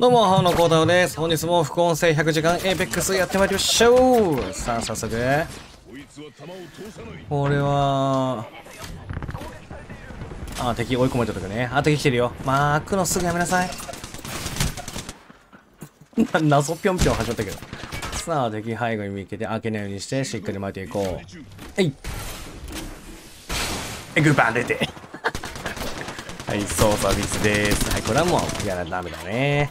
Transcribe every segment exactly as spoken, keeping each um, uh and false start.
どうも、ハオのコータロです。本日も副音声ひゃくじかんエーペックスやってまいりましょう。さあ、早速。これは、あ、敵追い込まれた時ね。あ、敵来てるよ。マークのすぐやめなさい。謎ぴょんぴょん始まったけど。さあ、敵背後に向けて開けないようにして、しっかり巻いていこう。はい。グーパン出て。はい、操作ミスです。はい、これはもうやらダメだね。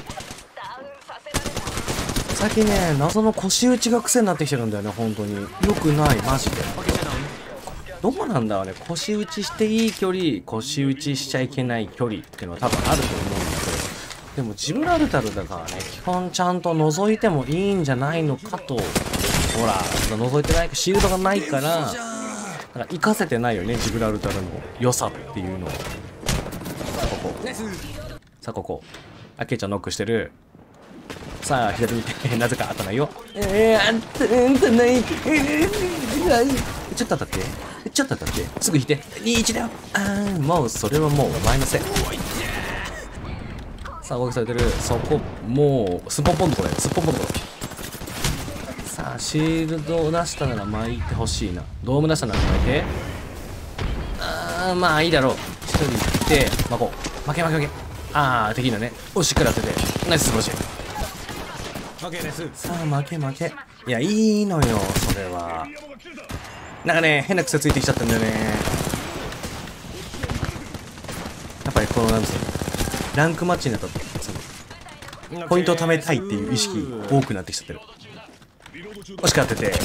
最近ね、謎の腰打ちが癖になってきてるんだよね、本当に。よくない、マジで。どうなんだろうね、腰打ちしていい距離、腰打ちしちゃいけない距離っていうのは多分あると思うんだけど、でもジブラルタルだからね、基本ちゃんと覗いてもいいんじゃないのかと。ほら、覗いてない、シールドがないから、なんか活かせてないよね、ジブラルタルの良さっていうのを。ここ。さあ、ここ。あ、ケイちゃんノックしてる。さあ、左見て、なぜか当たないよ。えー、あったんたない。えー、ちょっと当たって。ちょっと当たって。すぐ引いて。にいちだよ。あー、もう、それはもう、お前のせい。さあ、攻撃されてる。そこ、もう、すっぽんぽんとこれ。すっぽんぽんとこれ。さあ、シールドを出したなら巻いてほしいな。ドーム出したなら巻いて。あー、まあ、いいだろう。一人行って、巻こう。負け負け負け。あー、敵だね。おしっかり当てて。ナイス素晴らしい。さあ、負け負け。いや、いいのよ、それは。なんかね、変な癖ついてきちゃったんだよね。やっぱりこの、なんですよ。ランクマッチになったと、その、ポイントを貯めたいっていう意識多くなってきちゃってる。惜しく当てて。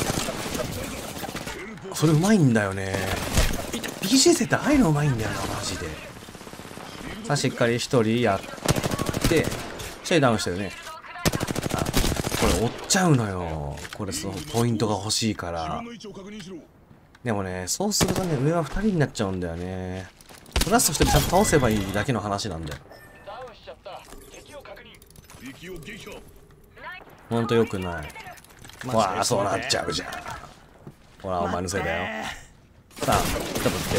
それうまいんだよね。ピーシー 生ってああいうのうまいんだよな、マジで。さあ、しっかり一人やって、シェイダウンしてるね。これ追っちゃうのよ。これそのポイントが欲しいから。でもね、そうするとね、上はふたりになっちゃうんだよね。ラストひとりちゃんと倒せばいいだけの話なんだよ。ほんとよくない。ほら、そうなっちゃうじゃん。ほら、お前のせいだよ。さあ、ダブって。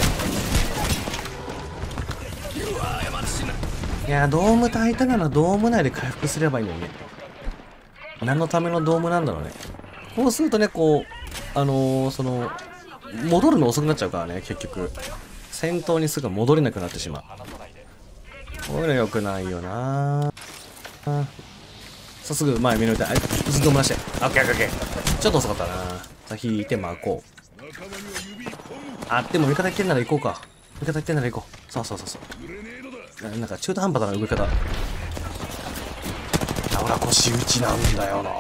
いや、ドーム炊いたならドーム内で回復すればいいのにね。何のためのドームなんだろうね。こうするとね、こう、あのー、その、戻るの遅くなっちゃうからね、結局。戦闘にすぐ戻れなくなってしまう。これ良くないよな。さあ、すぐ前見抜いて、あ、ずっと回して。オッケーオッケーオッケー。ちょっと遅かったな。さあ、引いて巻こう。あ、でも味方言ってんなら行こうか。味方言ってんなら行こう。そうそうそうそう。なんか中途半端な動き方。ほら、腰打ちなんだよな。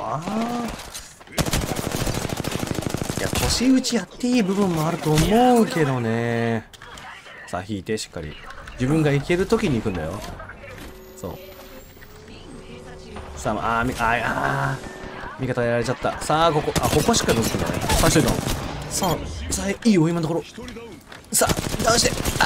いや、腰打ちやっていい部分もあると思うけどね。さあ、引いて、しっかり。自分が行けるときに行くんだよ。そう。さあ、あー、あー、味方やられちゃった。さあ、ここ、あ、ここしっかり覗くんだね。さあ、一人の。さあ、さあ、いいよ、今のところ。さあ、ダウンして。あ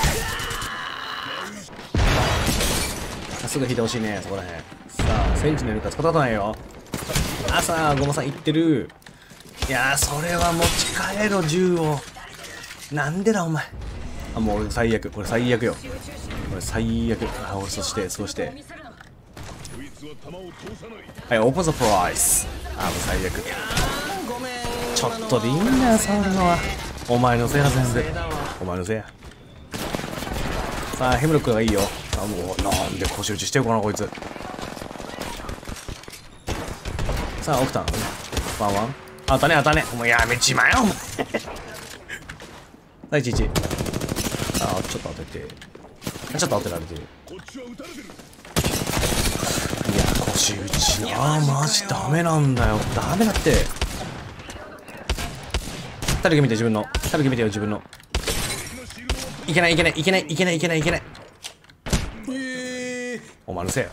さすが引いてほしいね、そこらへん。さあ、センチネルか使ったことないよ。あ、さあ、ごまさんいってる。いやー、それは持ち帰ろ、銃を。なんでだ、お前。あ、もう最悪。これ最悪よ。これ最悪。あ、俺、そして、そうして。はい、オープンザプライス。あ、もう最悪。ちょっとでいいんだよ、触るのは。お前のせいや、全然。お前のせいや。さあ、ヘムロックがいいよ。あ、もう、なんで腰打ちしてるかな、こいつ。さあ、オクタン。ワンワン。あったね、あったね。お前やめちまえよ、お前。さあ、いちいち。あ、ちょっと当てて。ちょっと当てられてる。いや、腰打ちな。マジダメなんだよ。ダメだって。タルゲ見て、自分の。タルゲ見てよ、自分の。いけない、いけない、いけない、いけない、いけない、いけない。お前のせいや。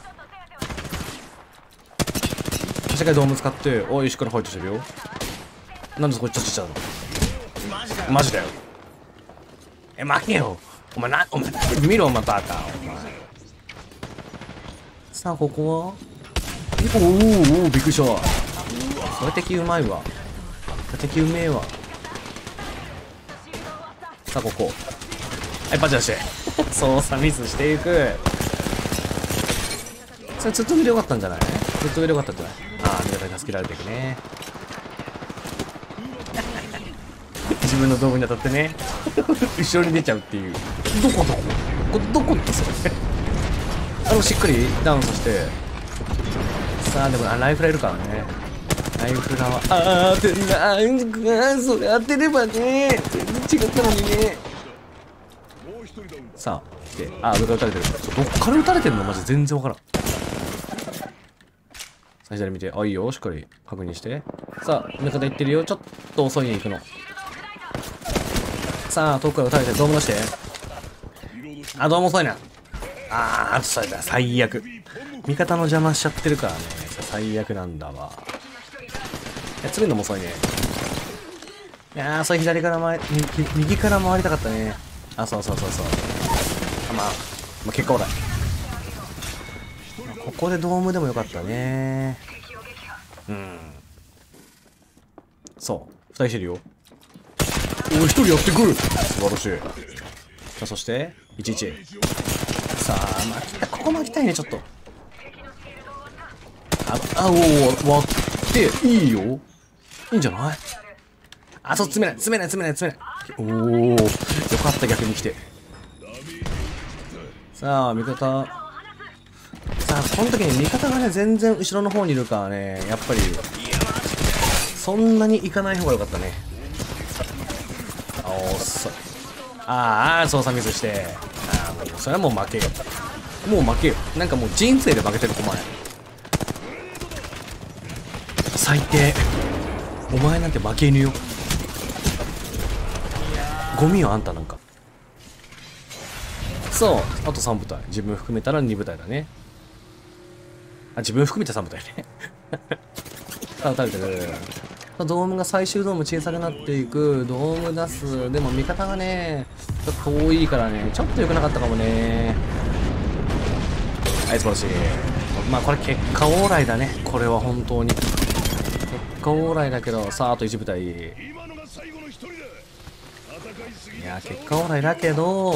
しっかりドーム使って、おい、しっかりファイトしてるよ。なんでそこちょっとちっちゃうの。マジだよ。え、負けよ。お前な、お前、見ろ、お前バカ。お前。さあ、ここはおーおお、びっくりした。それ敵うまいわ。敵うめえわ。さあ、ここ。はい、バチ出して。操作ミスしていく。 それずっと見てよかったんじゃない？ずっと見てよかったんじゃない？ああ、味方に助けられていくね。自分の道具に当たってね、後ろに出ちゃうっていう。どこどここれどこだそれ。あのしっかりダウンさせて。さあ、でもあライフラいるからね。ライフラは、あー当てんな、それ当てればね、全然違ったのにね。さあ、来て、あー、上から撃たれてる。どっから撃たれてんのマジ全然わからん。さあ、左見て、あ、いいよ、しっかり確認して。さあ、味方行ってるよ、ちょっと遅いね、行くの。さあ、遠くから撃たれて、ドーム出して。あ、ドーム遅いな。あー、それだ、最悪。味方の邪魔しちゃってるからね、最悪なんだわ。いや、詰めるのも遅いね。いやー、それ左から回り、右から回りたかったね。あ、そうそうそうそう。あ、まあ、まあ、結果オーライ。ここでドームでもよかったね。うん。そう。二人してるよ。お、一人やってくる。素晴らしい。さあ、そして、いちいち。さあ、巻きたい。ここ巻きたいね、ちょっと。あ、あ、おお、割って、いいよ。いいんじゃない？あ、そう、詰めない、詰めない、詰めない、詰めない。おお、よかった、逆に来て。さあ、味方。さあ、この時に味方がね、全然後ろの方にいるからね、やっぱり、そんなに行かない方がよかったね。あ、おっさ。ああ、操作ミスして。ああ、もう、それはもう負けよ。もう負けよ。なんかもう人生で負けてる、お前。最低。お前なんて負け犬よ。ゴミよ、あんたなんか。そう、あとさん部隊。自分含めたらに部隊だね。あ、自分含めてさん部隊ね。あ、撃たれてる。ドームが最終ドーム小さくなっていく。ドーム出す。でも味方がね、ちょっと遠いからね、ちょっと良くなかったかもね。はい、素晴らしい。まあこれ結果オーライだね。これは本当に。結果オーライだけど、さあ、あといち部隊。いや、結果オーライだけど、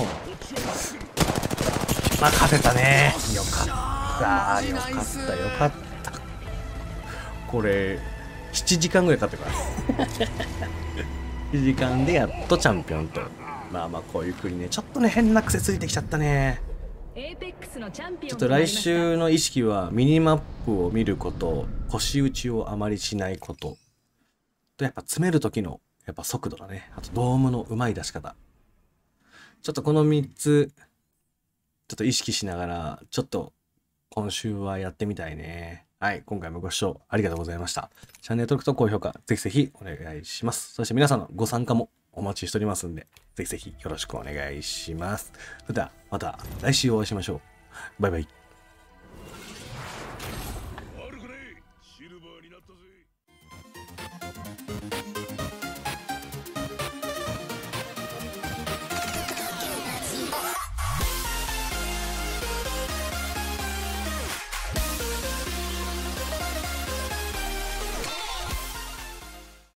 まあ勝てたね。よかった。よかった、よかった。これ、ななじかんぐらいかかってから。ななじかんでやっとチャンピオンと。まあまあこういう風にね、ちょっとね、変な癖ついてきちゃったね。ちょっと来週の意識はミニマップを見ること、腰打ちをあまりしないこと。とやっぱ詰める時のやっぱ速度だね。あとドームのうまい出し方。ちょっとこのみっつ、ちょっと意識しながら、ちょっと今週はやってみたいね。はい、今回もご視聴ありがとうございました。チャンネル登録と高評価、ぜひぜひお願いします。そして皆さんのご参加もお待ちしておりますんで、ぜひぜひよろしくお願いします。それではまた来週お会いしましょう。バイバイ。